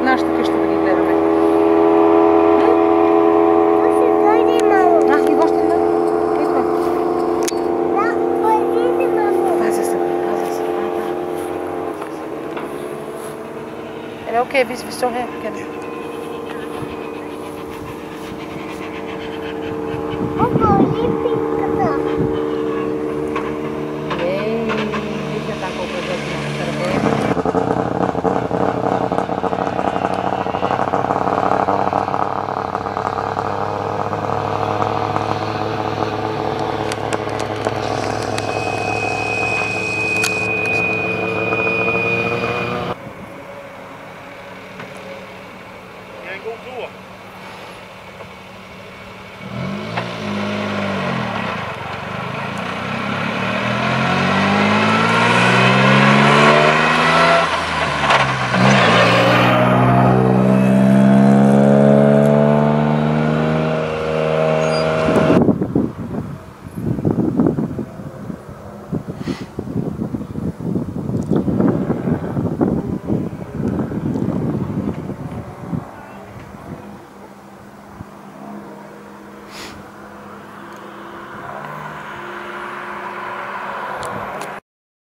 нашата къща да ги гледаме. Ще дойде, мамо. И още една. Идва. Да, дойде, мамо. Пазя се. Okay, vi står her, kan du? Hvor går I?